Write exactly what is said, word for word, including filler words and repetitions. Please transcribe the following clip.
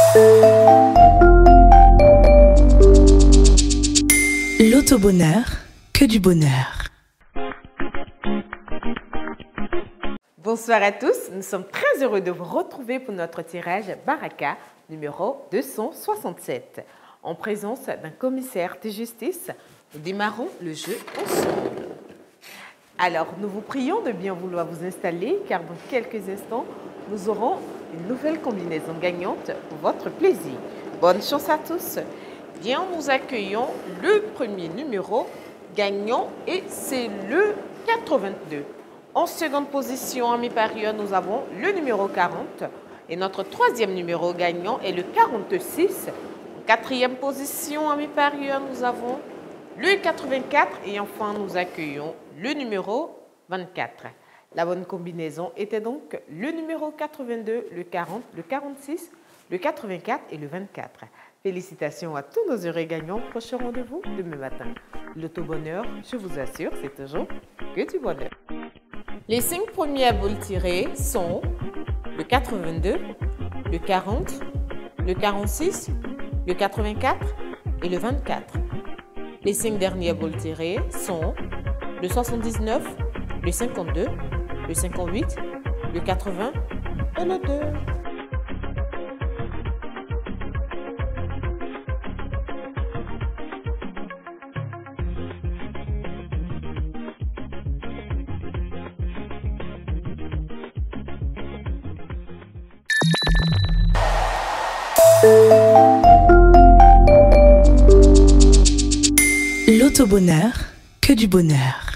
L'auto-bonheur, que du bonheur. Bonsoir à tous, nous sommes très heureux de vous retrouver pour notre tirage Baraka numéro deux cent soixante-sept. En présence d'un commissaire de justice, nous démarrons le jeu ensemble. Alors, nous vous prions de bien vouloir vous installer car dans quelques instants, nous aurons une nouvelle combinaison gagnante pour votre plaisir. Bonne chance à tous. Bien, nous accueillons le premier numéro gagnant et c'est le quatre-vingt-deux. En seconde position, à mi-parieur, nous avons le numéro quarante et notre troisième numéro gagnant est le quarante-six. En quatrième position, à mi-parieur, nous avons le quatre-vingt-quatre et enfin, nous accueillons le numéro vingt-quatre. La bonne combinaison était donc le numéro quatre-vingt-deux, le quarante, le quarante-six, le quatre-vingt-quatre et le vingt-quatre. Félicitations à tous nos heureux gagnants. Prochain rendez-vous demain matin. L'auto-bonheur, je vous assure, c'est toujours que du bonheur. Les cinq premières boules tirées sont le quatre-vingt-deux, le quarante, le quarante-six, le quatre-vingt-quatre et le vingt-quatre. Les cinq dernières boules tirées sont le soixante-dix-neuf, le cinquante-deux, le cinquante-huit, le quatre-vingts et le deux. L'auto-bonheur, que du bonheur.